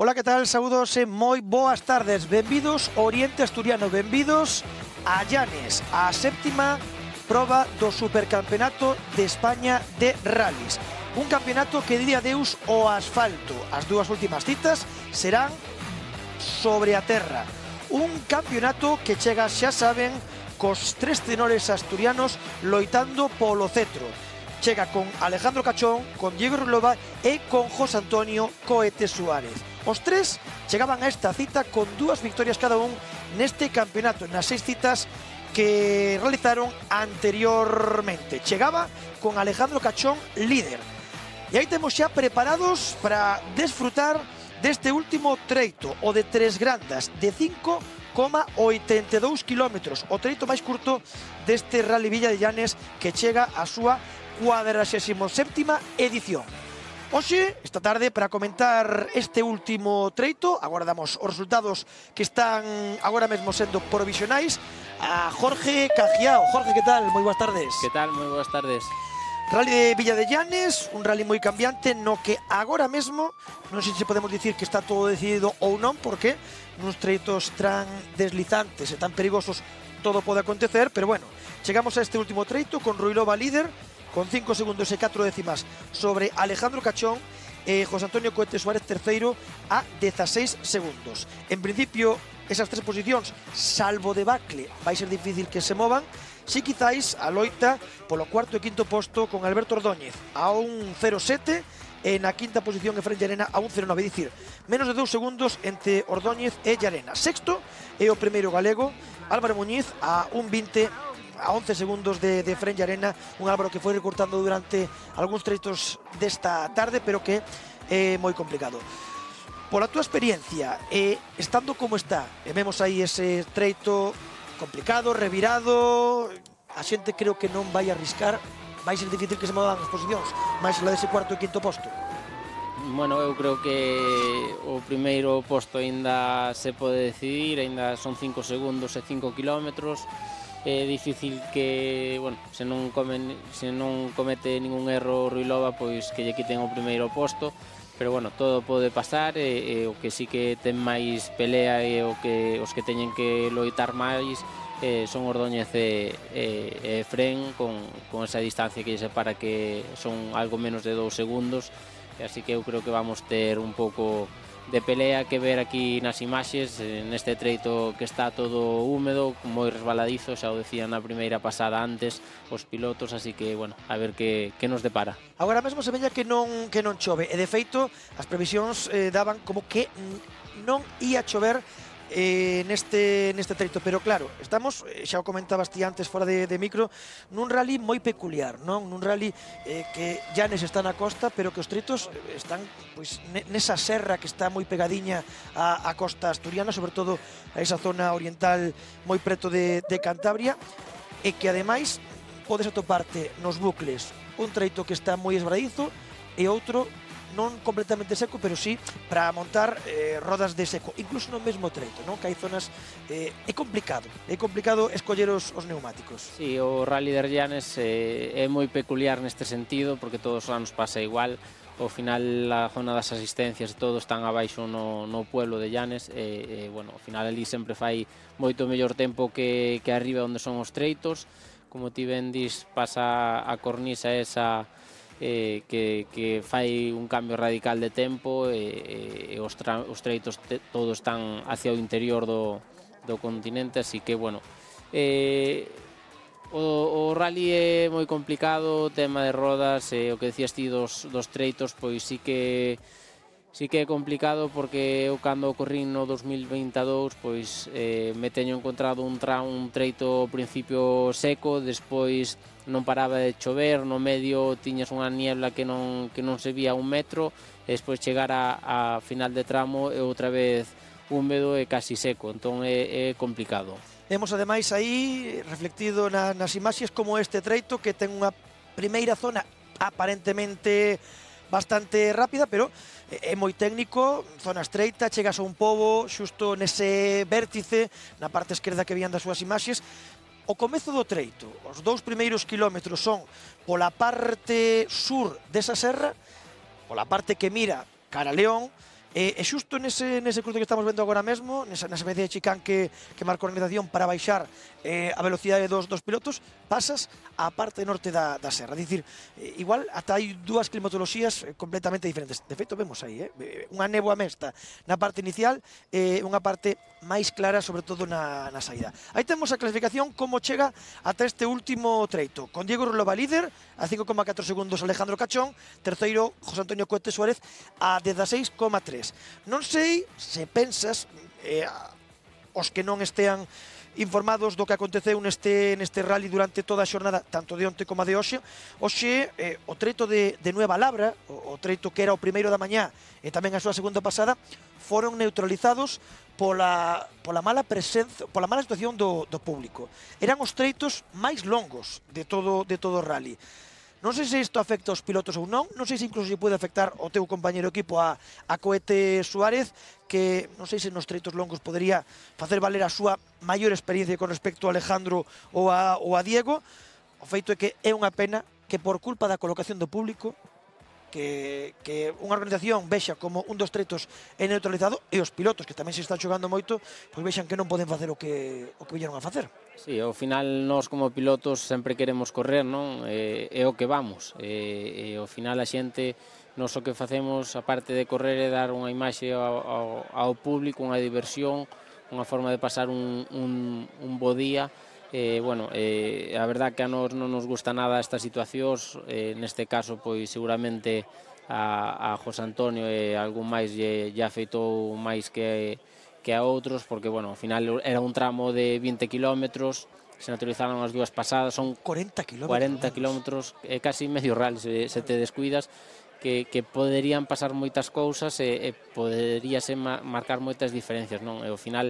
Ola, que tal? Saúdos e moi boas tardes. Benvidos ao Oriente Asturiano, benvidos a Llanes, a séptima proba do Supercampeonato de España de Rallys. Un campeonato que diría adeus ao asfalto. As dúas últimas citas serán sobre a terra. Un campeonato que chega, xa saben, cos tres tenores asturianos loitando polo cetro. Chega con Alejandro Cachón, con Diego Ruilova e con José Antonio Cohete Suárez. Os tres chegaban a esta cita con dúas victorias cada un neste campeonato, nas 6 citas que realizaron anteriormente. Chegaba con Alejandro Cachón líder. E aí temos xa preparados para desfrutar deste último treito, o de Tres Grandas, de 5,82 km, o treito máis curto deste Rally Villa de Llanes que chega a súa 47ª edición. Hoxe, esta tarde, para comentar este último treito, agardamos os resultados que están agora mesmo sendo provisionais, a Jorge Cajiao. Jorge, que tal? Moi boas tardes. Que tal? Moi boas tardes. Rally de Villa de Llanes, un rally moi cambiante no que agora mesmo, non sei se podemos dicir que está todo decidido ou non, porque nuns treitos tan deslizantes e tan perigosos todo pode acontecer, pero bueno, chegamos a este último treito con Ruilova líder, con 5 segundos e 4 décimas sobre Alejandro Cachón e José Antonio Cohete Suárez terceiro a 16 segundos. En principio, esas tres posicións, salvo debacle, vai ser difícil que se movan. Si quizáis a loita polo cuarto e quinto posto con Alberto Ordóñez a un 0,7 e na quinta posición Efrén Llarena a un 0,9, dicir, menos de 2 segundos entre Ordóñez e Llarena. Sexto é o primeiro galego, Álvaro Muñiz, a un 20, a 11 segundos de Efrén Llarena, un Álvaro que foi recortando durante algúns treitos desta tarde, pero que é moi complicado. Pola túa experiencia, estando como está, e vemos aí ese treito complicado, revirado, a xente creo que non vai arriscar, vai ser difícil que se movan as posicións, máis la dese cuarto e quinto posto. Bueno, eu creo que o primeiro posto aínda se pode decidir, aínda son 5 segundos e 5 kilómetros. É difícil que, bueno, se non comete ningún erro Ruilova, pois que lle quiten o primeiro posto, pero bueno, todo pode pasar e o que sí que ten máis pelea e os que teñen que loitar máis son Ordóñez e Efrén con esa distancia que lle separa, que son algo menos de 2 segundos, así que eu creo que vamos ter un pouco de pelea que ver aquí nas imaxes, neste treito que está todo húmedo, moi resbaladizo, xa o decían na primeira pasada antes os pilotos, así que, bueno, a ver que nos depara. Agora mesmo se veña que non chove, e de feito as previsións daban como que non ia chover neste treito, pero claro, estamos, xa o comentabas ti antes fora de micro, nun rally moi peculiar, non? Nun rally que Llanes está na costa, pero que os treitos están pois nesa serra que está moi pegadiña á costa asturiana, sobre todo a esa zona oriental moi preto de Cantabria, e que ademais podes atoparte nos bucles un treito que está moi esbradizo e outro non completamente seco, pero sí para montar rodas de seco, incluso no mesmo treito, non? Que hai zonas, é complicado escoller os neumáticos. Sí, o Rally de Llanes é moi peculiar neste sentido, porque todos os anos pasa igual. Ao final a zona das asistencias todo están abaixo no pueblo de Llanes, bueno, ao final ali sempre fai moito mellor tempo que arriba onde son os treitos. Como ti ben dis, pasa a cornisa esa que fai un cambio radical de tempo e os treitos todos están hacia o interior do continente, así que, bueno, o rally é moi complicado, o tema de rodas, o que decías ti dos treitos, pois sí que é complicado, porque eu cando corrín no 2022 pois me teño encontrado un treito ao principio seco, despois non paraba de chover, no medio tiñas unha niebla que non se vía un metro, e despois chegar a final de tramo e outra vez húmedo e casi seco, entón é complicado. Temos ademais aí reflectido nas imaxes como este treito que ten unha primeira zona aparentemente bastante rápida, pero é moi técnico, zona estreita, chegas a un pobo xusto nese vértice na parte esquerda que vían das súas imaxes. O comezo do treito, os 2 primeiros kilómetros son pola parte sur desa serra, pola parte que mira cara a León, E xusto nese cruce que estamos vendo agora mesmo, nesa especie de chicán que marca a organización para baixar a velocidade dos pilotos, pasas á parte norte da serra. Dicir, igual ata hai dúas climatoloxías completamente diferentes. De feito, vemos aí, unha néboa mesta na parte inicial e unha parte máis clara, sobre todo na saída. Aí temos a clasificación como chega ata este último treito, con Diego Ruilova líder, a 5,4 segundos Alejandro Cachón, terceiro José Antonio Coete Suárez a 16,3. Non sei se pensas, os que non estean informados do que aconteceu neste rally durante toda a xornada, tanto de onte como de hoxe, o treito de Nueva Labra, o treito que era o primeiro da mañá e tamén a súa segunda pasada, foron neutralizados pola mala presenza, pola mala situación do público. Eran os treitos máis longos de todo o rally. Non sei se isto afecta aos pilotos ou non sei se incluso se pode afectar ao teu compañeiro equipo, a Coete Suárez, que non sei se nos treitos longos podería facer valer a súa maior experiencia con respecto a Alejandro ou a Diego. O feito é que é unha pena que por culpa da colocación do público, que unha organización vexa como un dos treitos é neutralizado e os pilotos, que tamén se están xogando moito, pois vexan que non poden facer o que viñeron a facer. Sí, ao final nós como pilotos sempre queremos correr, non? É o que vamos. E ao final a xente, nós o que facemos, aparte de correr, é dar unha imaxe ao público, unha diversión, unha forma de pasar un bo día. A verdad que a nós non nos gusta nada estas situacións, neste caso, pois seguramente a José Antonio e algún máis lle afeitou máis que a outros, porque, ao final era un tramo de 20 kilómetros, se naturalizaron as dúas pasadas, son 40 kilómetros, é casi medio rally, se te descuidas, que poderían pasar moitas cousas e poderíase marcar moitas diferencias, non? E ao final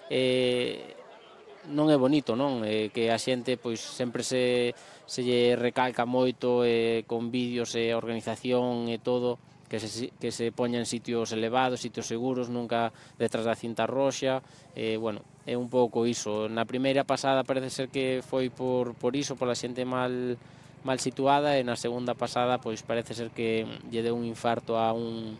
non é bonito, non? Que a xente pois sempre se lle recalca moito con vídeos e organización e todo, que se poña en sitios elevados, sitios seguros, nunca detrás da cinta roxa. É un pouco iso. Na primeira pasada parece ser que foi por iso, pola xente mal situada, e na segunda pasada pois parece ser que lle deu un infarto a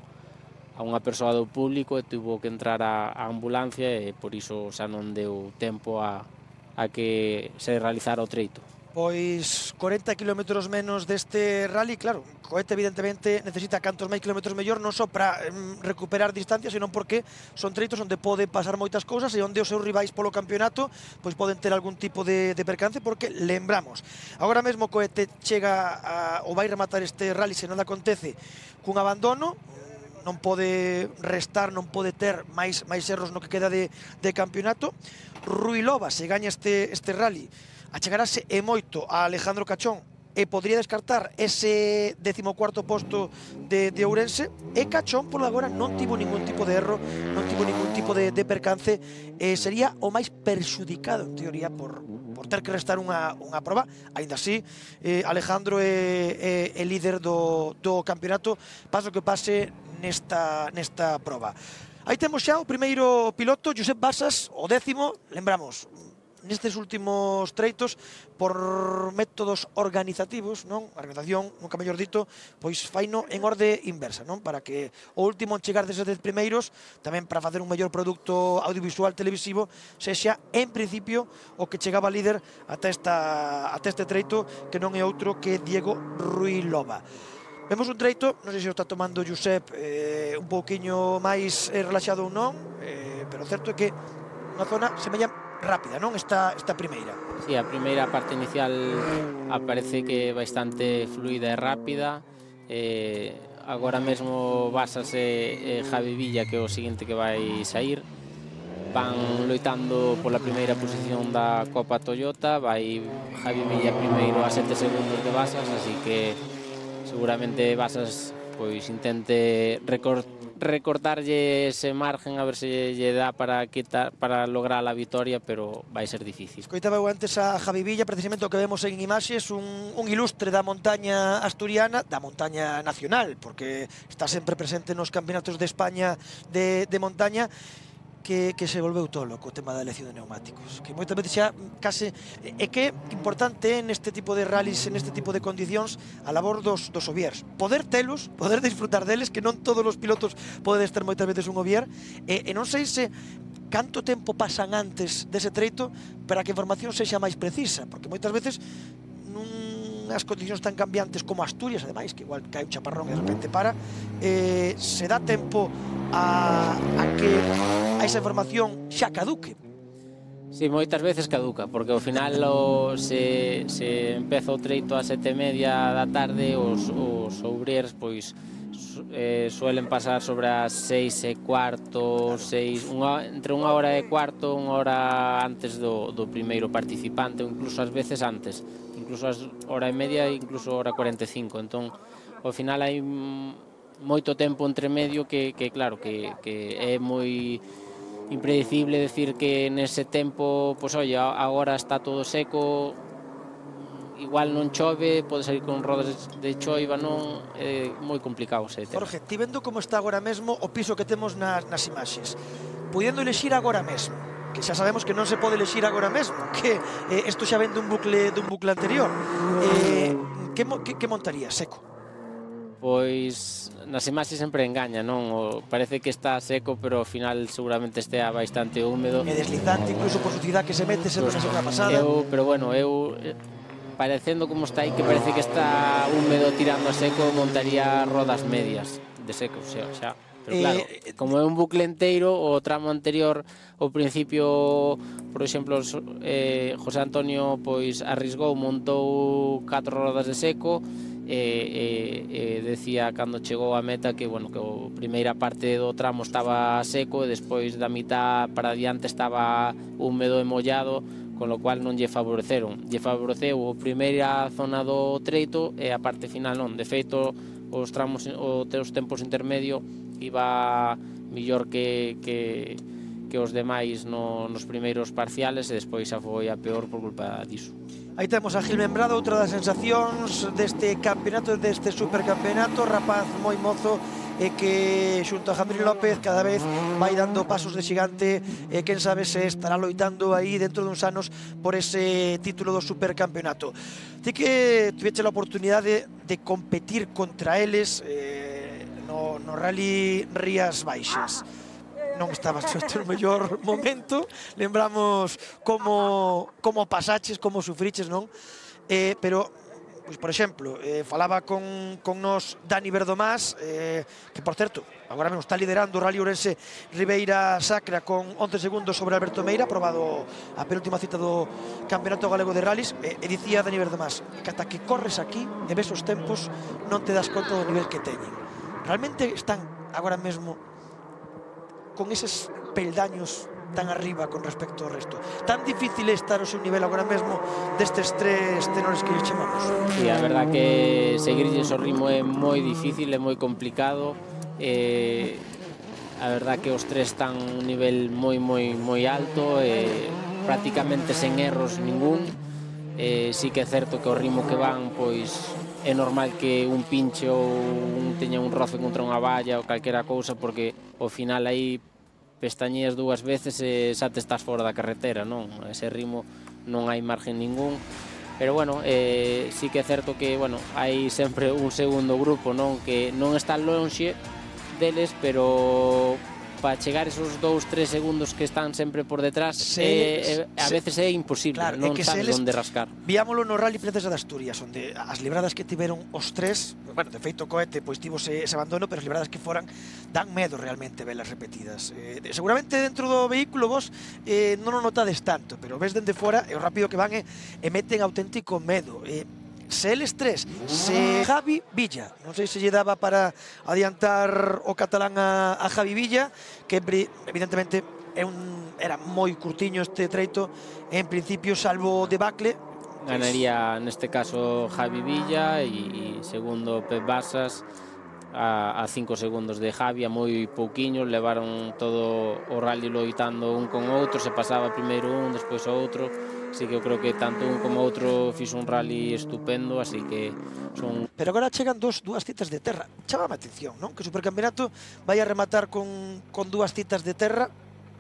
unha persoa do público e tuvo que entrar a ambulancia, e por iso xa non deu tempo a que se realizara o treito. Pois 40 kilómetros menos deste rally, claro, Coete evidentemente necesita cantos máis kilómetros mellor, non só para recuperar distancia, senón porque son treitos onde poden pasar moitas cousas e onde os seus rivais polo campeonato pois poden ter algún tipo de percance, porque lembramos, agora mesmo Coete chega ou vai rematar este rally, se non acontece, cun abandono, non pode restar, non pode ter máis erros no que queda de campeonato. Ruilova, se gaña este rally, achegarase e moito a Alejandro Cachón e podría descartar ese 14º posto de Ourense, e Cachón por agora non tivo ningún tipo de erro, non tivo ningún tipo de percance, e sería o máis perxudicado en teoría por ter que restar unha proba. Ainda así, Alejandro é líder do campeonato, pase o que pase nesta proba. Aí temos xa o primeiro piloto, Josep Basas, o 10º, lembramos, nestes últimos treitos, por métodos organizativos, non? A organización, nunca mellor dito, pois faino en orde inversa, non? Para que o último en chegar deses 10 primeiros, tamén para facer un mellor produto audiovisual televisivo, sexa, en principio, o que chegaba líder ata este treito, que non é outro que Diego Ruilova. Vemos un treito, non sei se o está tomando Josep un pouquiño máis relaxado ou non, pero o certo é que unha zona semella rápida, non? Esta primeira. Sí, a primeira parte inicial aparece que é bastante fluida e rápida. Agora mesmo Basas e Javi Villa, que é o seguinte que vai sair, van loitando pola primeira posición da Copa Toyota. Vai Javi Villa primeiro a 7 segundos de Basas, así que seguramente Basas pois intente recortarlle ese margen, a ver se lle dá para lograr a vitoria, pero vai ser difícil. Escoitaba eu antes a Javi Villa, precisamente o que vemos en imaxes, un ilustre da montaña asturiana, da montaña nacional, porque está sempre presente nos campeonatos de España de montaña, que se volveu tolo co tema da elección de neumáticos, que moitas veces xa case é que importante neste tipo de rallies, neste tipo de condicións, a labor dos oviers, poder telos, poder disfrutar deles, que non todos os pilotos poden estar moitas veces un ovier, e non sei se canto tempo pasan antes dese treito para que a información sexa máis precisa, porque moitas veces as condicións tan cambiantes como Asturias, ademais, que igual cae un chaparrón e de repente para, se dá tempo a que a esa información xa caduque. Sí, moitas veces caduca, porque ao final se empeza o treito a 7:30 da tarde, os obrers pois suelen pasar sobre as 6:15, 6, entre unha hora e cuarto, unha hora antes do primeiro participante, ou incluso ás veces antes, incluso as hora e media, incluso hora 45. Entón, ao final hai moito tempo entre medio que claro, que é moi impredecible decir que nese tempo, pois oi, agora está todo seco, igual non chove, pode sair con rodas de choiva, non, é moi complicado ese tema. Jorge, ti vendo como está agora mesmo o piso que temos nas imaxes, podendo elexir agora mesmo, que xa sabemos que non se pode elexir agora mesmo, que isto xa ven dun bucle anterior, que montaría seco? Pois nas imaxes sempre engaña, non? Parece que está seco, pero ao final seguramente estea bastante húmedo. É deslizante, incluso por suciedade que se mete sendo na semana pasada. Pero bueno, parecendo como está aí, que parece que está húmedo tirando a seco, montaría rodas medias de seco, xa. Pero claro, como é un bucle enteiro, o tramo anterior, ao principio, por exemplo, José Antonio pois arrisgou, montou 4 rodas de seco, e decía cando chegou á meta que, bueno, que a primeira parte do tramo estaba seco e despois da mitad para diante estaba húmedo e mollado, con lo cual non lle favoreceron. Lle favoreceu a primeira zona do treito e a parte final non. De feito, os tempos intermedio iba millor que os demais nos primeiros parciales e despois xa foi a peor por culpa diso. Aí temos a Gil Membrado, outra das sensacións deste campeonato, deste supercampeonato, rapaz moi mozo e que xunto a Jandrín López cada vez vai dando pasos de xigante e quen sabe se estará loitando aí dentro duns anos por ese título do supercampeonato. Ti que tiveste a oportunidade de competir contra eles no Rally Rías Baixas. Non estabas no mellor momento, lembramos como pasaches, como sufriches, non? Pero, pois, por exemplo, falaba con nos Dani Verdomás, que, por certo, agora mesmo está liderando o Rally Ourense Ribeira Sacra con 11 segundos sobre Alberto Meira, aprobado a penúltima cita do Campeonato Galego de Rallys, e dicía Dani Verdomás que ata que corres aquí e ves os tempos non te das conta do nivel que teñen. Realmente están agora mesmo con eses peldaños tan arriba con respecto ao resto. Tan difícil é estar ao seu nivel agora mesmo destes tres tenores que lles chamamos. E a verdad que seguirlles o ritmo é moi difícil, é moi complicado. A verdad que os tres están un nivel moi alto, prácticamente sen erros ningún. Sí que é certo que o ritmo que van, pois é normal que un pinche ou teña un roce contra unha valla ou calquera cousa, porque ao final aí pestañeas 2 veces e xa te estás fora da carretera, non? Ese ritmo non hai margen ningún. Pero bueno, sí que é certo que, bueno, hai sempre un segundo grupo, non? Que non está lonxe deles, pero para chegar esos 2-3 segundos que están sempre por detrás, a veces é imposible, claro, non sabes onde rascar. Viámoslo no Rally Princesa de Asturias, onde as libradas que tiveron os tres, bueno, de feito Coete pois tivo ese abandono, pero as libradas que foran dan medo realmente velas repetidas. Seguramente dentro do vehículo vos non o notades tanto, pero ves dende fora e o rápido que van e meten auténtico medo. Se eles tres, se Javi Villa, non sei se lle daba para adiantar o catalán a Javi Villa, que evidentemente era moi curtiño este treito, en principio salvo debacle. Ganaría neste caso Javi Villa e segundo Pep Basas a 5 segundos de Javi, a moi pouquiños, levaron todo o rally loitando un con outro, se pasaba primeiro un, despois o outro. Así que eu creo que tanto un como outro fixo un rally estupendo, así que son... Pero agora chegan dúas citas de terra. Chámame a atención, non? Que o supercampeonato vai a rematar con 2 citas de terra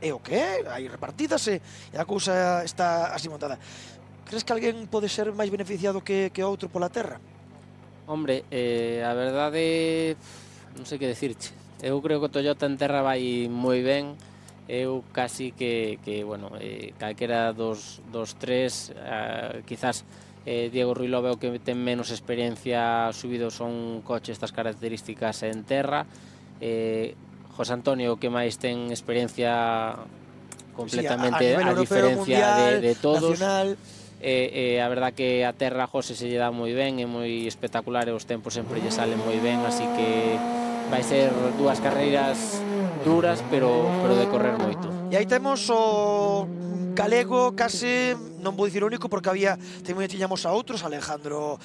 é o que é, hai repartidas e a cousa está así montada. Crees que alguén pode ser máis beneficiado que outro pola terra? Hombre, a verdade, non sei que decirche. Eu creo que o Toyota en terra vai moi ben. Eu casi que bueno, calquera dos tres, quizás Diego Ruiló veo que ten menos experiencia subido son coches estas características en terra. José Antonio, que máis ten experiencia completamente sí, a diferencia mundial, de todos. Nacional. A verdad que a terra a José se lle dá moi ben, é moi espectacular e os tempos sempre lle salen moi ben, así que vai ser dúas carreiras duras, pero de correr moito. E aí temos o galego case, non vou dicir único porque tamén tiñamos a outros, Alejandro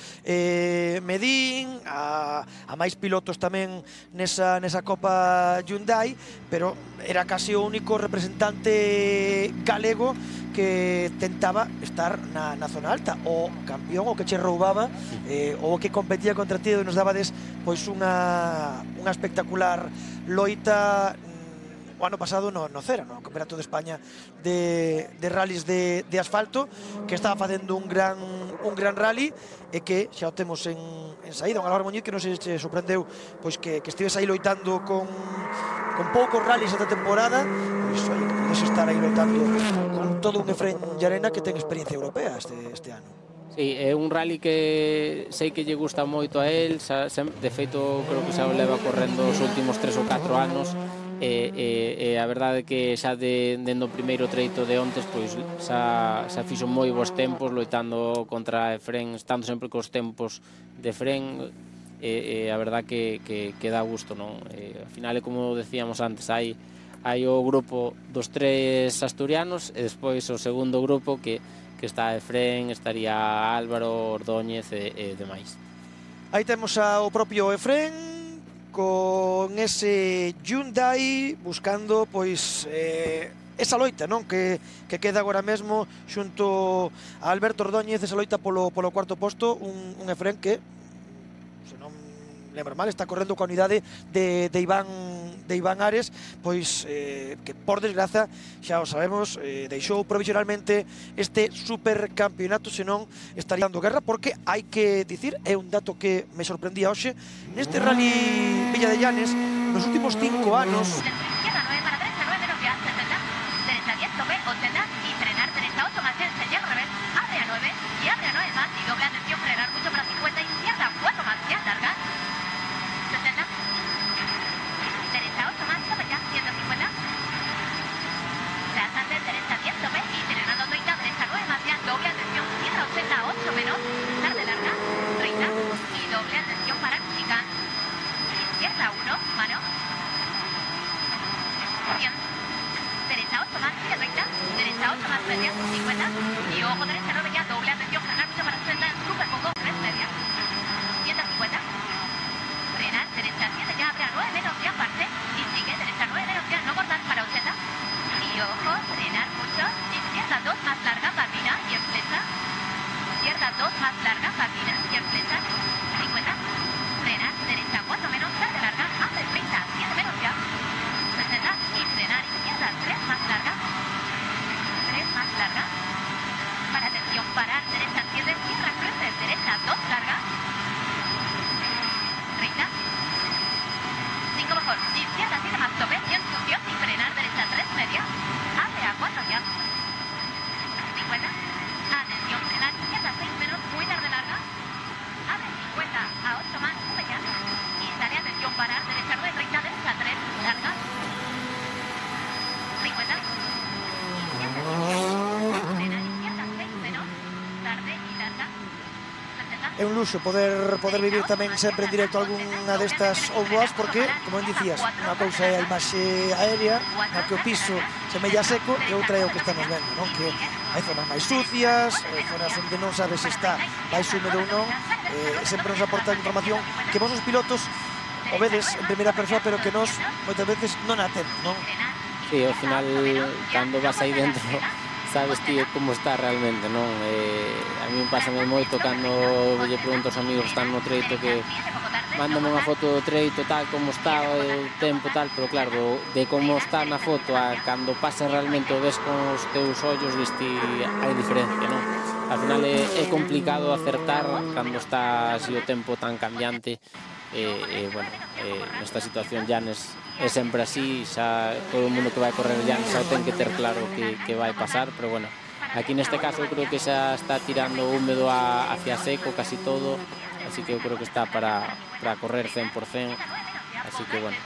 Medín, a máis pilotos tamén nesa Copa Hyundai, pero era case o único representante galego que tentaba estar na zona alta, o campeón, o que che roubaba, o que competía contra ti, e nos dabades pois unha espectacular loita o ano pasado no Cera, no Campeonato de España de rallies de asfalto, que estaba facendo un gran rally e que xa o temos en saída. Un Álvaro Muñiz que non se sorprendeu pois que estives aí loitando con poucos rallies esta temporada, pois que podes estar aí loitando con todo un Efrén Llarena que ten experiencia europea este ano. Sí, é un rally que sei que lle gusta moito a él, de feito creo que xa o leva correndo os últimos 3 ou 4 anos, e a verdade é que xa dende o primeiro treito de ontes pois xa fixo moi bons tempos loitando contra Efrén, estando sempre cos tempos de Efrén, e a verdade que dá gusto, non? Ao final é como decíamos antes, hai o grupo dos 3 asturianos e despois o segundo grupo que está Efrén, estaría Álvaro, Ordóñez e demais. Aí temos ao propio Efrén con ese Hyundai buscando pois esa loita, non, que queda agora mesmo xunto a Alberto Ordóñez, esa loita polo cuarto posto, un Efrén que, se non lembro mal, está correndo coa unidade de Iván Ares, pois que por desgraza, xa o sabemos, deixou provisionalmente este supercampeonato, senón estaría dando guerra, porque hai que dicir, é un dato que me sorprendía hoxe, neste rally Villa de Llanes, nos últimos 5 anos, é un luxo poder vivir tamén sempre en directo algunha destas onboards, porque, como dicías, unha cousa é a imaxe aérea na que o piso semella seco e outra é o que estamos vendo, non? Que hai zonas máis sucias, zonas onde non sabes se está máis húmedo ou non, sempre nos aporta información que vos os pilotos o vedes en primeira persoa, pero que nos moitas veces non a temos, non? Sí, ao final, cando vas aí dentro, sabes ti como está realmente, non? A mí pásame moito cando lle pregunto aos amigos que están no treito que mándame unha foto do treito tal como está o tempo tal, pero claro, de como está na foto a cando pasa realmente o ves con os teus ollos, viste, hai diferencia, non? Al final é complicado acertar cando está así o tempo tan cambiante. Bueno, nesta situación Llanes é sempre así, xa todo o mundo que vai correr Llanes xa ten que ter claro que vai pasar, pero bueno, aquí neste caso eu creo que xa está tirando húmedo hacia seco casi todo, así que eu creo que está para correr 100%, así que bueno.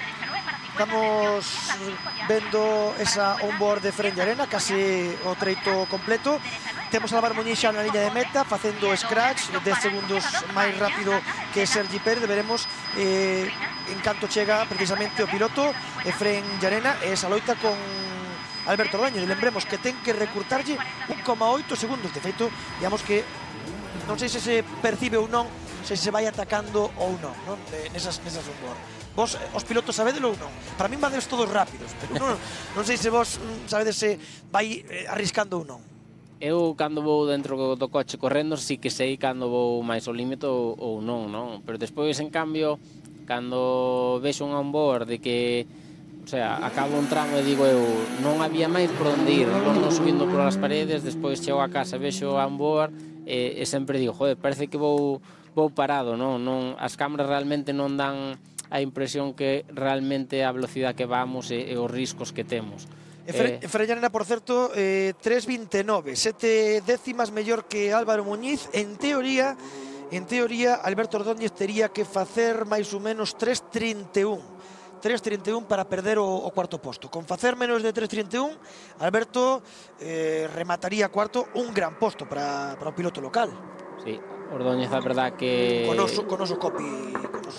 Estamos vendo esa onboard de Fren Llarena, casi o treito completo. Temos a Álvaro Muñiz xa na liña de meta, facendo scratch, 10 segundos máis rápido que Sergi Pérez. Veremos en canto chega precisamente o piloto Fren Llarena e esa loita con Alberto Ordóñez. Lembremos que ten que recurtarlle 1,8 segundos. De feito, digamos que non sei se se percibe ou non, se vai atacando ou non, nesas onboard. Vos, os pilotos, sabedelo ou non? Para min vades todos rápidos, pero non sei se vos sabedes se vai arriscando ou non. Eu, cando vou dentro do coche correndo, sí que sei cando vou máis ao límite ou non, non? Pero despois, en cambio, cando vexo un onboard de que, o sea, acabo un tramo e digo eu, non había máis por onde ir, non subindo por as paredes, despois chego a casa, vexo a onboard e sempre digo, joder, parece que vou parado, non? As cámaras realmente non dan a impresión que realmente a velocidade que vamos e os riscos que temos. Fren Llarena, por certo, 3.29, 7 décimas mellor que Álvaro Muñiz. En teoría, Alberto Ordóñez tería que facer máis ou menos 3.31 para perder o cuarto posto. Con facer menos de 3.31, Alberto remataría cuarto, un gran posto para o piloto local. Sí, Ordóñez, a verdad que... Con oso copy,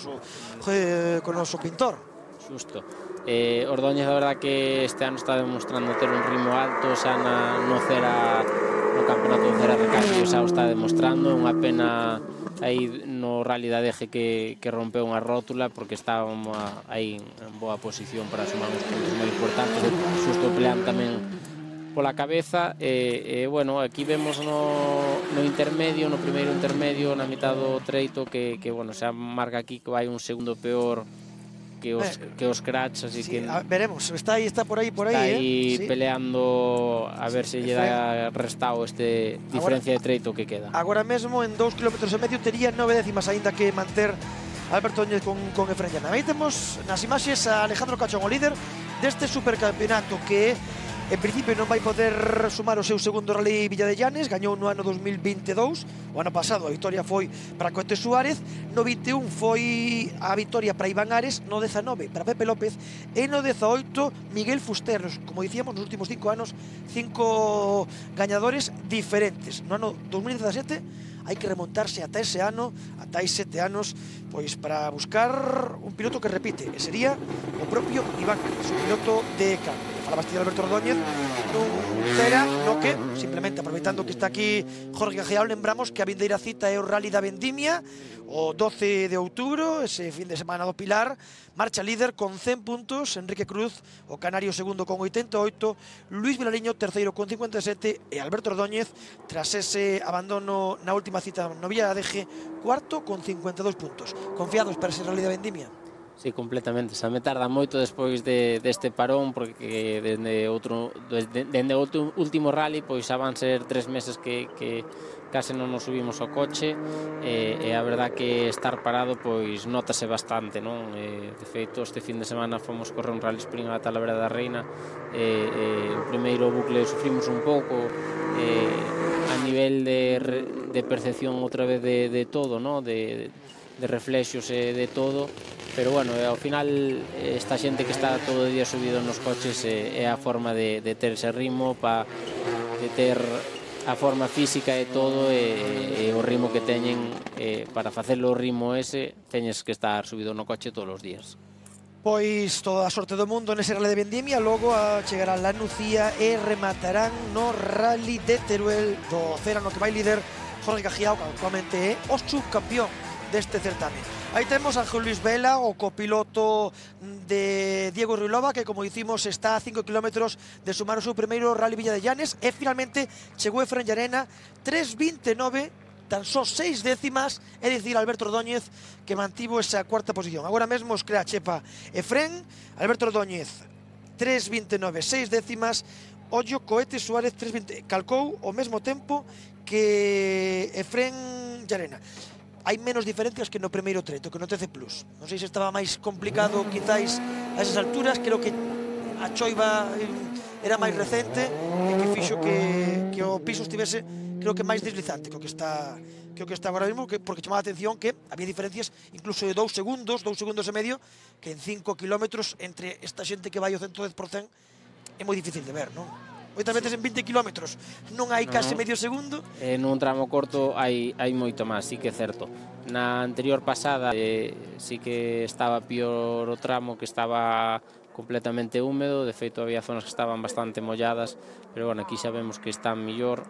con oso pintor. Xusto. Ordóñez, a verdad que este ano está demostrando ter un ritmo alto, xa no campeonato de Cera Recambio xa o está demostrando. Unha pena aí no Rally da Deje que rompeu unha rótula, porque estaba aí en boa posición para sumar uns puntos moi importantes, xusto peleando tamén pola cabeza. Bueno, aquí vemos no intermedio, no primeiro intermedio, na mitad do treito, que bueno, xa marca aquí que vai un segundo peor que os Cratch, así sí, que veremos, está por aí está aí peleando a ver se lle dá restado este diferencia de treito que queda. Agora mesmo en 2,5 km tería 9 décimas aínda que manter Alberto Ordóñez con Fren Llarena. Aí temos nas imaxes a Alejandro Cachón, o líder deste supercampeonato, que en principio non vai poder sumar o seu segundo Rally Villa de Llanes. Gañou no ano 2022, o ano pasado a victoria foi para Coete Suárez, no 21 foi a victoria para Iván Ares, no 19 para Pepe López e no 18 Miguel Fuster. Como dicíamos, nos últimos 5 anos 5 gañadores diferentes. No ano 2017 hai que remontarse ata ese ano, ata hai 7 anos, pois para buscar un piloto que repite, e sería o propio Iván Ares, o piloto de cambio. Falaba de Alberto Ordóñez nun Cera no que, simplemente aproveitando que está aquí Jorge Gajeao, lembramos que a vindeira cita é o Rally da Vendimia, o 12 de outubro, ese fin de semana do Pilar. Marcha líder con 100 puntos Enrique Cruz, o canario segundo con 88, Luis Vilariño terceiro con 57 e Alberto Ordóñez, tras ese abandono na última cita no Villa da Deje, cuarto con 52 puntos. Confiados para ese Rally da Vendimia? Sí, completamente. Xa me tarda moito despois deste parón, porque dende o último rally pois xa van ser 3 meses que case non nos subimos ao coche, e a verdad que estar parado pois notase bastante, non? De feito, este fin de semana fomos correr un rally sprint a Talavera da Reina, o primeiro bucle sufrimos un pouco a nivel de percepción outra vez de todo, non? De reflexos e de todo, pero bueno, ao final esta xente que está todo o día subido nos coches é a forma de ter ese ritmo, de ter a forma física e todo, e o ritmo que teñen, para facer o ritmo ese teñes que estar subido no coche todos os días. Pois toda a sorte do mundo nese Rally de Vendimia. Logo chegará la Nucía e rematarán no Rally de Teruel do Cera, no que vai líder Jorge Gajeao, que actualmente é o subcampeón deste certame. Aí temos a Ángel Luis Vela, o copiloto de Diego Ruilova, que, como dicimos, está a 5 km de sumar o seu primeiro Rally Villa de Llanes, e finalmente chegou Efrén Llarena, 3.29, tan só 6 décimas, é dicir, Alberto Ordóñez, que mantivo esa cuarta posición. Agora mesmo os crea Chepa Efrén, Alberto Ordóñez 3.29, 6 décimas, ollo Cohete Suárez 3.20, calcou o mesmo tempo que Efrén Llarena. Hai menos diferencias que no primeiro treto, que no TC Plus. Non sei se estaba máis complicado quizáis a esas alturas, creo que a choiva era máis recente e que fixo que o piso estivese, creo que máis deslizante que o que está agora mesmo, porque chamaba a atención que había diferencias incluso de 2 segundos e medio, que en 5 kilómetros entre esta xente que vai ao 110% é moi difícil de ver, non? Moitas veces en 20 kilómetros non hai case medio segundo. Nun tramo corto hai moito máis, sí que é certo. Na anterior pasada sí que estaba pior o tramo, que estaba completamente húmedo, de feito había zonas que estaban bastante molladas, pero bueno, aquí xa vemos que están millor.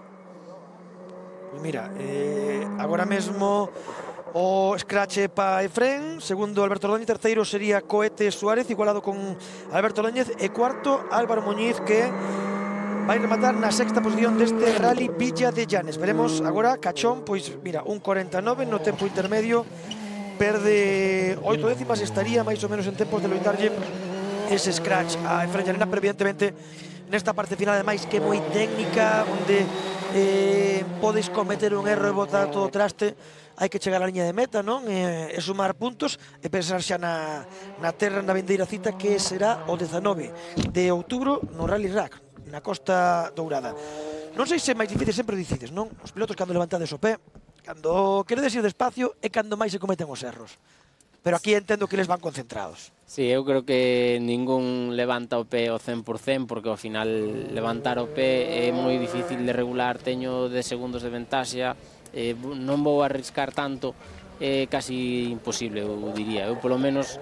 Pois mira, agora mesmo o scratch para Efrén, segundo Alberto Ordóñez, terceiro sería Cohete Suárez, igualado con Alberto Ordóñez, e cuarto Álvaro Muñiz, que vai rematar na sexta posición deste Rally Villa de Llanes. Veremos agora Cachón, pois mira, 1.49 no tempo intermedio, perde 8 décimas, estaría máis ou menos en tempos de loitarlle ese scratch a Efrén Llarena, pero evidentemente nesta parte final, ademais, que é moi técnica, onde podes cometer un erro e botar todo o traste, hai que chegar á liña de meta, non? E sumar puntos e pensar xa na terra, na vindeira cita, que será o 19 de outubro no Rally Rack, na Costa Dourada. Non sei se é máis difícil, sempre dicides, non? Os pilotos cando levantades o pé, cando queredes ir despacio, é cando máis se cometen os erros. Pero aquí entendo que eles van concentrados. Sí, eu creo que ningún levanta o pé ao 100%, porque ao final levantar o pé é moi difícil de regular, teño 10 segundos de ventaxa, non vou arriscar tanto, é casi imposible, eu diría. Eu polo menos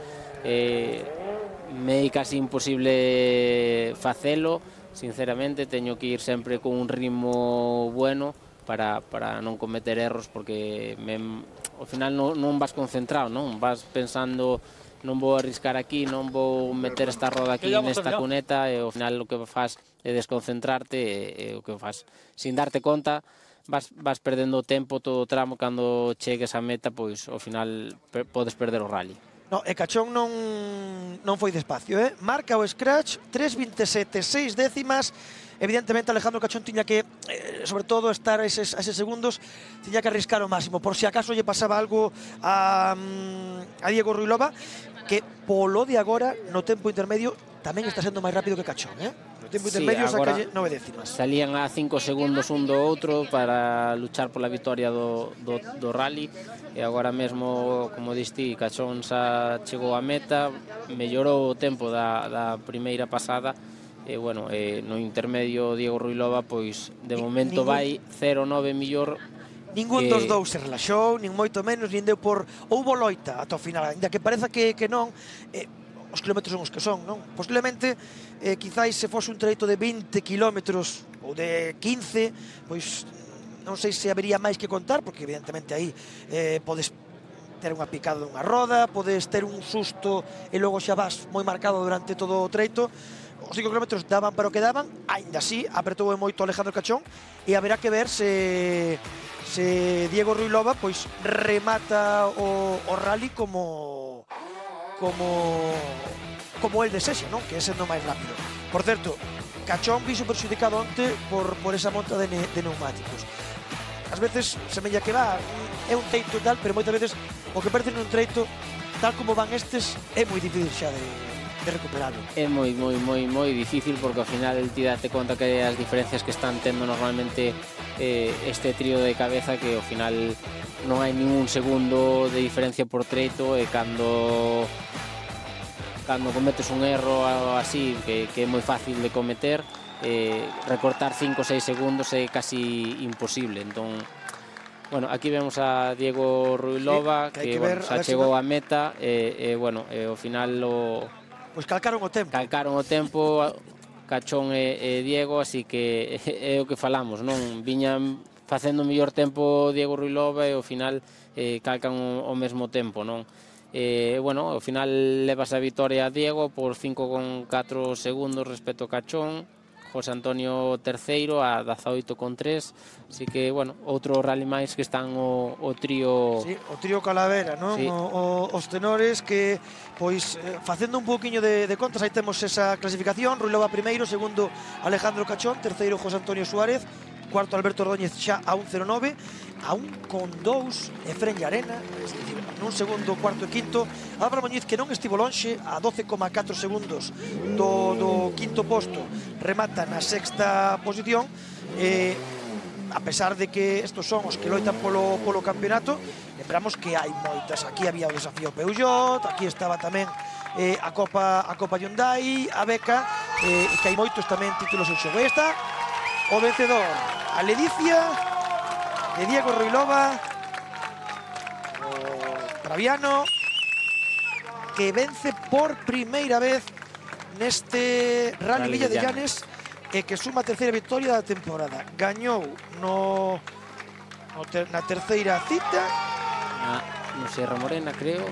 me é casi imposible facelo, sinceramente, teño que ir sempre con un ritmo bueno para non cometer erros, porque ao final non vas concentrado, non? Vas pensando, non vou arriscar aquí, non vou meter esta roda aquí nesta cuneta, e ao final o que faz é desconcentrarte, e o que faz sin darte conta vas perdendo o tempo, todo o tramo, cando chegues á meta, pois ao final podes perder o rally. No, e Cachón non foi despacio, marca o scratch, 3.27, 6 décimas. Evidentemente Alejandro Cachón tiña que, sobre todo, estar a eses segundos, tiña que arriscar o máximo, por si acaso lle pasaba algo a Diego Ruilova, que polo de agora, no tempo intermedio, tamén está sendo máis rápido que Cachón, No tempo intermedio sacalle 9 décimas. Salían a 5 segundos un do outro para luchar pola vitoria do rally, e agora mesmo, como diste, Cachón xa chegou á meta, mellorou o tempo da primeira pasada, e bueno, no intermedio Diego Ruilova, pois de momento vai 0,9 millor. Ningún dos dous se relaxou, nin moito menos, nin deu por... Houbo loita ata o final, ainda que pareza que non, os kilómetros son os que son, non? Posiblemente, quizáis se fose un treito de 20 kilómetros ou de 15, pois non sei se habería máis que contar, porque evidentemente aí podes ter unha picada dunha roda, podes ter un susto e logo xa vas moi marcado durante todo o treito. Os 5 kilómetros daban para o que daban, aínda así apretou moito Alejandro Cachón, e haberá que ver se Diego Ruilova pois remata o rally como el desexa, non? Que é sendo máis rápido. Por certo, Cachón viso perxudicado onte por esa monta de neumáticos. Ás veces semella que é un treito tal, pero moitas veces o que perdes nun treito, tal como van estes, é moi difícil xa de recuperarlo. É moi difícil, porque ao final ti date conta que as diferencias que están tendo normalmente este trío de cabeza, que ao final non hai ningún segundo de diferencia por treito, e cando cometes un erro así, que é moi fácil de cometer, recortar 5 ou 6 segundos é casi imposible. Entón, bueno, aquí vemos a Diego Ruilova, que xa chegou á meta, e ao final pois calcaron o tempo Cachón e Diego, así que é o que falamos, non? Viñan facendo o mellor tempo Diego Ruilova e ao final calcan o mesmo tempo, non? Bueno, ao final levas a vitoria a Diego por 5,4 segundos respecto a Cachón, José Antonio terceiro a 18,3, así que, bueno, outro rally máis que están o trío... Sí, o trío Calavera, non? Sí. Os tenores que, pois, facendo un pouquiño de contas, aí temos esa clasificación, Ruilova primeiro, segundo Alejandro Cachón, terceiro José Antonio Suárez, cuarto Alberto Ordóñez xa a 1,09, a 1,2 Efrén Llarena, es dicir, nun segundo, cuarto e quinto, Álvaro Muñiz, que non estivo lonxe, a 12,4 segundos do quinto posto, remata na sexta posición, a pesar de que estos son os que loitan polo campeonato, lembramos que hai moitas, aquí había o desafío Peugeot, aquí estaba tamén a Copa Hyundai, a Beca, e que hai moitos tamén títulos en xogo. Esta, o vencedor, a ledicia de Diego Ruilova, o praviano, que vence por primeira vez neste Rally Villa de Llanes e que suma a terceira victoria da temporada. Gañou na terceira cita no Sierra Morena, creo.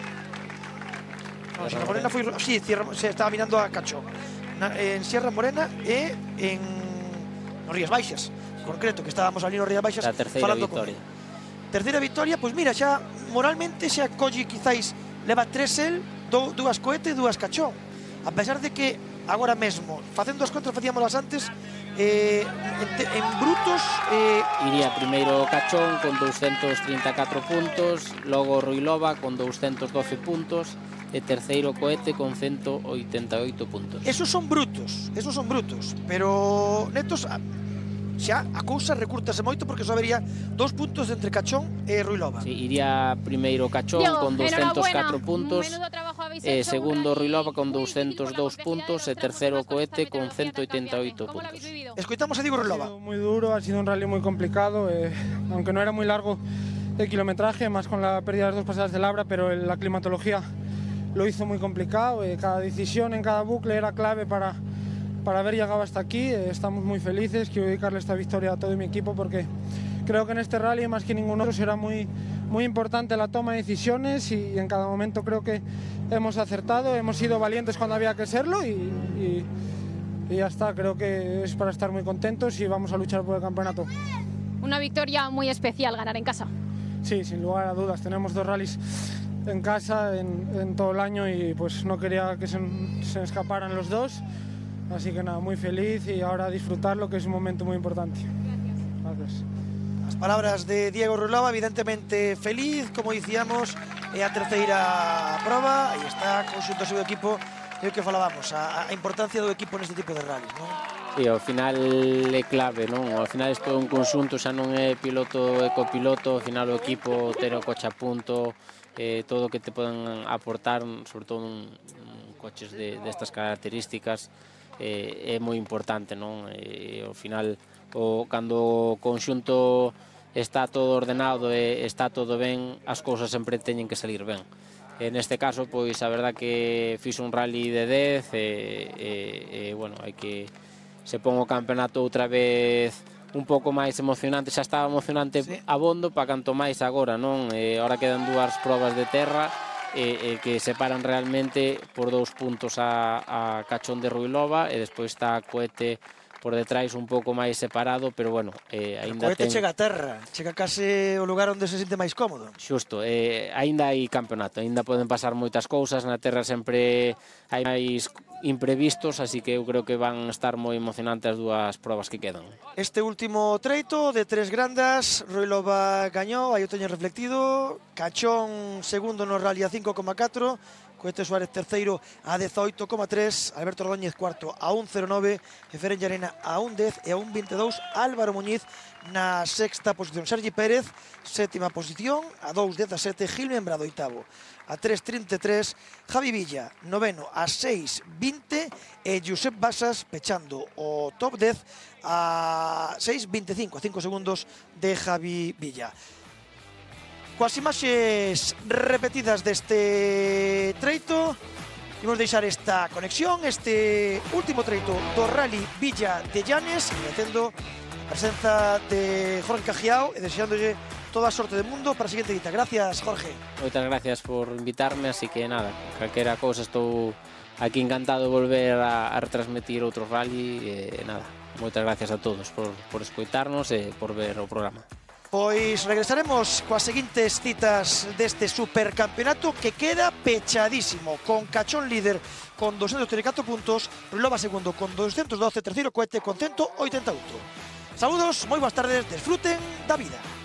No, Sierra Morena foi... Sí, se estaba mirando a Cachón. En Sierra Morena e en Rías Baixas, concreto, que estábamos ali no Rías Baixas falando con... Terceira victoria, pois mira, xa moralmente xa colle quizáis leva 3 el, 2 Cohete e 2 Cachón. A pesar de que agora mesmo, facendo as contas facíamolas antes, en brutos... Iría primeiro Cachón con 234 puntos, logo Ruilova con 212 puntos e terceiro Cohete con 188 puntos. Esos son brutos, pero netos xa a cousa recúrtase moito porque só habería 2 puntos entre Cachón e Ruilova. Sí, iría primeiro Cachón con 204 puntos, segundo Ruilova con 202 puntos e terceiro Cohete con 188 puntos. Escoitamos a Diego Ruilova. Ha sido muy duro, ha sido un rally muy complicado, aunque no era muy largo el kilometraje, más con la pérdida de las 2 pasadas de Labra, pero la climatología lo hizo muy complicado. Cada decisión en cada bucle era clave para haber llegado hasta aquí. Estamos muy felices, quiero dedicarle esta victoria a todo mi equipo porque creo que en este rally más que ningún otro será muy importante la toma de decisiones y en cada momento creo que hemos acertado, hemos sido valientes cuando había que serlo y ya está, creo que es para estar muy contentos y vamos a luchar por el campeonato. Una victoria muy especial ganar en casa. Sí, sin lugar a dudas, tenemos 2 rallies en casa en todo el año y pues no quería que se escaparan los 2. Así que nada, muy feliz y ahora disfrutarlo, que es un momento muy importante. Gracias. As palabras de Diego Ruilova, evidentemente feliz, como dicíamos, é a terceira proba, aí está, conxunto ao seu equipo, é o que falábamos, a importancia do equipo neste tipo de rallies, non? Sí, ao final é clave, non? Ao final isto é un conxunto, xa non é piloto e copiloto, ao final o equipo ter o coche a punto, todo o que te poden aportar, sobre todo en coches destas características, é moi importante, non? Ao final, cando o conxunto está todo ordenado e está todo ben, as cousas sempre teñen que salir ben. Neste caso, pois, a verdad que fixo un rally de 10 e bueno, hai que se pon o campeonato outra vez un pouco máis emocionante, xa estaba emocionante abondo para canto máis agora, non? Ahora quedan 2 probas de terra que separan realmente por 2 puntos a Cachón de Ruilova e despois está Cohete por detrás un pouco máis separado, pero bueno, aínda ten... Cohete chega a terra, chega case o lugar onde se sente máis cómodo. Xusto, aínda hai campeonato, aínda poden pasar moitas cousas, na terra sempre hai máis imprevistos, así que eu creo que van estar moi emocionantes as 2 probas que quedan. Este último treito de 3 grandas, Ruilova gañou, aí o teño reflectido, Cachón segundo no rally a 5,4, Cohete Suárez terceiro a 18,3, Alberto Ordóñez cuarto a 1,09, Efrén Llarena a 1,10 e a 1,22 Álvaro Muñiz na sexta posición. Sergi Pérez, sétima posición, a 2,17, Gil Membrado oitavo a 3,33, Javi Villa noveno a 6,20 e Josep Basas pechando o top 10 a 6,25, a 5 segundos de Javi Villa. Coas imaxes repetidas deste treito, imos deixar esta conexión, este último treito do Rally Villa de Llanes, metendo presenza de Jorge Cajiao e desexándolle toda a sorte do mundo para a seguinte cita. Gracias, Jorge. Moitas gracias por invitarme, así que nada, calquera cousa estou aquí encantado de volver a retransmitir outro rally e nada, moitas gracias a todos por escoitarnos e por ver o programa. Pois regresaremos coas seguintes citas deste supercampeonato que queda pechadísimo, con Cachón líder con 234 puntos, Ruilova segundo con 212, terceiro Cohete con 188. Saludos, moi boas tardes, desfruten da vida.